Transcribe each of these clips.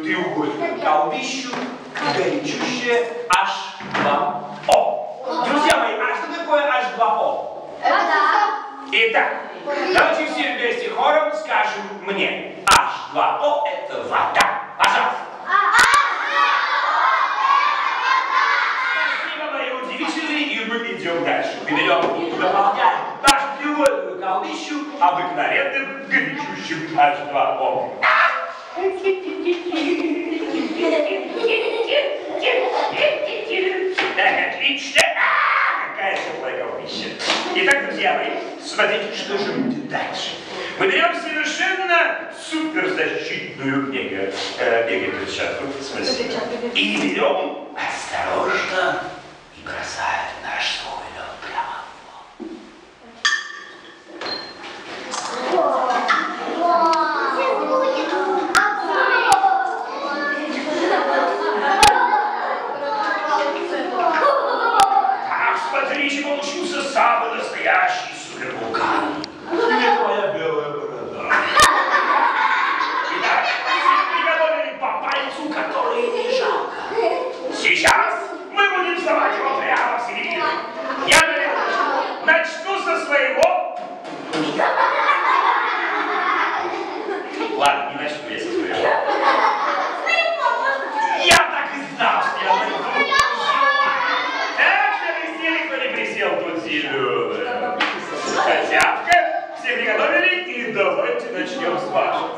треугольную колбищу, горячущее H2O. Друзья мои, а что такое H2O? Итак, давайте все вместе хором скажем мне. H2O это вода. Пожалуйста. Спасибо, мои удивительные, и мы идем дальше. Мы берем и дополняем нашу треугольную колбищу обыкновенным горячущим H2O. Так, отлично. Какая теплая колбища. Итак, друзья мои, смотрите, что же будет дальше. Мы берем совершенно суперзащитную перчатку, в смысле, и берем осторожно и бросаем наш свой лед прямо в пол. Так, смотрите, получился самый настоящий супервулкан. Где твоя белая борода? Итак, приготовили по пальцу, который не жалко. Сейчас мы будем совать его прямо в середину. Я начну со своего. Ладно, не начну я со своего. Я так и знал, что я найду. Так, что присели, кто не присел, тут зеленый. Хозяйка, все приготовили, и давайте начнем с вашего.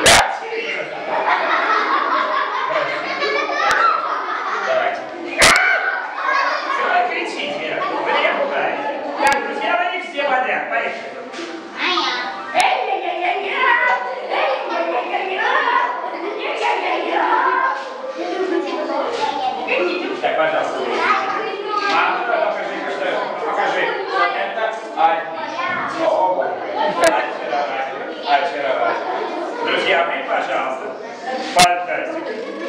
Давайте. Чего вы кричите? Вы меня пугаете. Так, друзья мои, все подряд, поехали. Так, пожалуйста, мама, покажи-ка, что покажи, что это очаровательно. Друзья мои, пожалуйста, фантастика.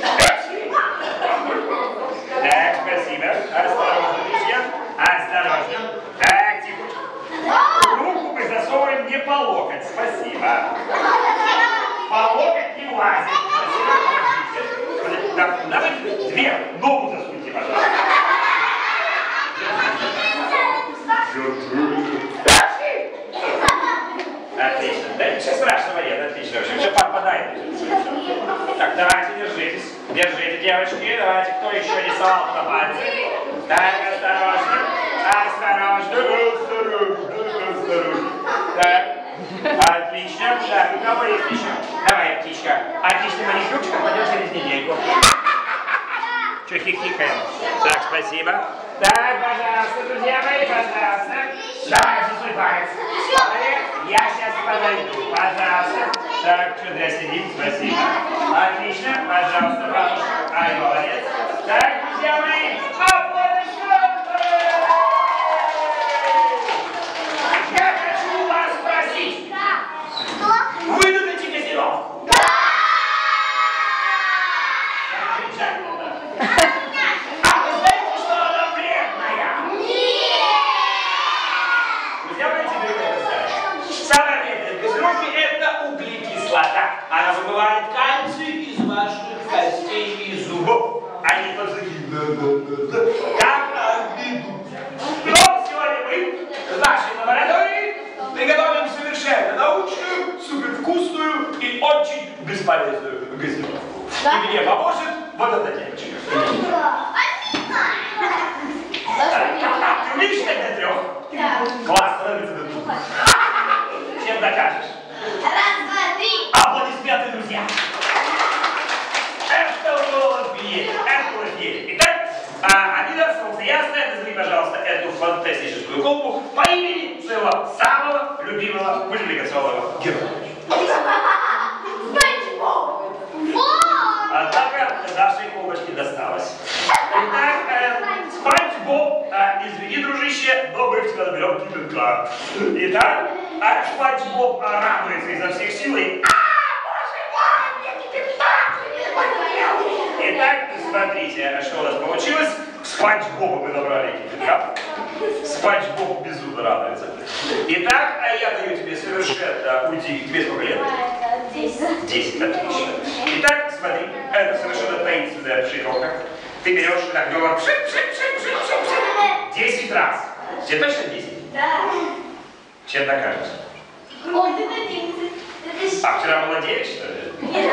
Так, спасибо. Осторожно, друзья. Осторожно. Так, тихо. Руку мы засовываем не по локоть. Спасибо. По локоть не влазит. Спасибо. Так, давайте две. Ногу засуньте, пожалуйста. Отлично. Да ничего страшного нет. Отлично. Все подпадает. Так, давайте, держитесь. Держите, девочки. Давайте, кто еще не совал на пальцы. Так, осторожно. Осторожно. Так. Отлично. Так, у кого есть еще? Давай, птичка. Отличный маникюрчик, пойдем через недельку. Че хихикаем? Так, спасибо. Так, пожалуйста, друзья мои, пожалуйста. Давай, засуй палец. Я сейчас подойду, пожалуйста. Так, что зря сидим, спасибо. Отлично, пожалуйста, бабушка. Ай, молодец. Так, друзья мои, я хочу вас спросить. Вы любите газировку? Да! А вы знаете, что она вредная? Нет! Друзья мои, теперь вы это знаете. Самая вредная газировка – это углекислота. Она выбывает кальций из ваших костей и зубов. Они под такие как обиду. Но сегодня мы в нашей лаборатории приготовим совершенно научную, супервкусную и очень бесполезную газировку. И мне поможет вот эта девочка. Ты умеешь считать до 3? Да. Класс, становится до 2. Чем докажешь? 1, 2, 3. Аплодисменты, друзья. Это у нас есть. Это у нас есть. Итак, Амина, солнце ясное, назови, пожалуйста, эту фантастическую колбу по имени своего самого любимого мультипликационного героя. Однако нашей колбочке досталось. Итак, Спанч Боб, извини, дружище, но мы в тебя наберем кипятка. Итак, Спанч Боб радуется изо всех сил и... Итак, смотрите, что у нас получилось. Спанч Боба мы набрали кипятка. Спанч Боб безумно радуется. Итак, я даю тебе совершенно уйти. Тебе сколько лет? 10. 10, отлично. Итак, смотри, это совершенно таинственная пшикалка. Ты берешь так дело пшик-пшик-пшик-пшик-пшик-пшик 10 раз. Тебе точно 10? Да. Чем докажешь? Ой, это 11. А вчера было 9, что ли? Нет.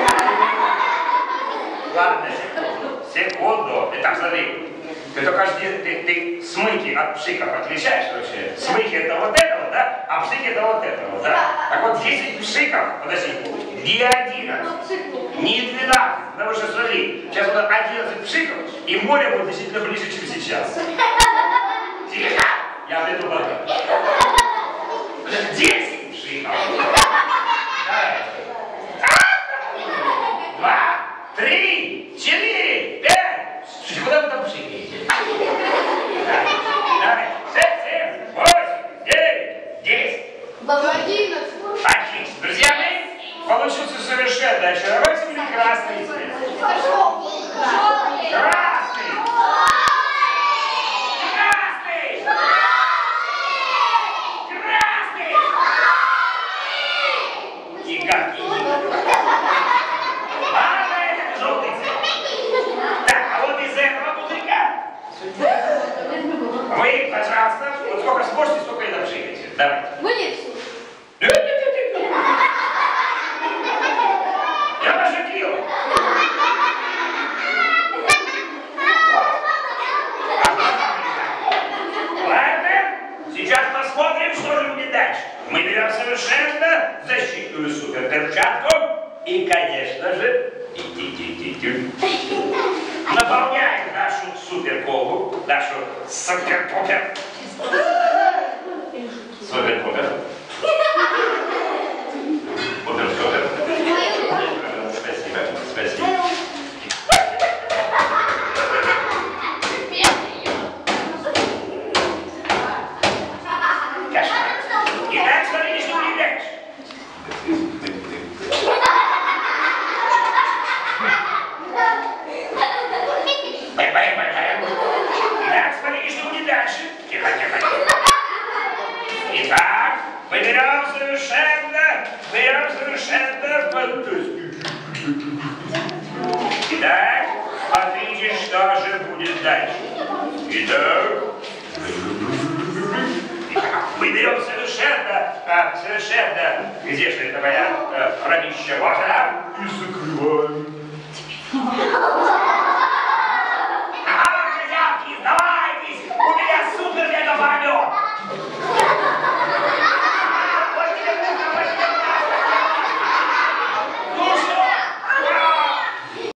Ладно, секунду. Секунду. Итак, смотри. Ты только ты смыки от пшиков отличаешь вообще? Смыки это вот этого, да? А пшики это вот этого, да? Так вот 10 пшиков, подожди, не 11, не 12, потому что смотри, сейчас вот 11 пшиков, и море будет значительно ближе, чем сейчас. Тихо! Я приду пока. 10 пшиков. Давай. 2, 3, 4, 5. Куда вы там пшикаете? Давай. 6, 7, 8, 9, 10. Баба 11. Отлично. Друзья мои, получился совершенно очаровательный красный цвет. Красный. Красный! Красный! Красный! И гадкий. Ладно, это желтый цвет. Так, а вот из этого пузырька вы, пожалуйста, вот сколько сможете, столько и напшикайте. Давайте. Будет. Я пошутил. Ладно, сейчас посмотрим, что же будет дальше. Мы берем совершенно защитную суперперчатку и, конечно же, наполняем нашу суперколу, нашу супер-пупер. Супер-пупер. Пупер-супер. Спасибо, спасибо. Итак, смотрите, что будет дальше. Итак, смотрите, что будет дальше. Тихо, тихо, тихо. Итак, мы берем совершенно Итак, смотрите, что же будет дальше. Итак, мы берем совершенно, где же это моя хранища? Вот она, и закрываем.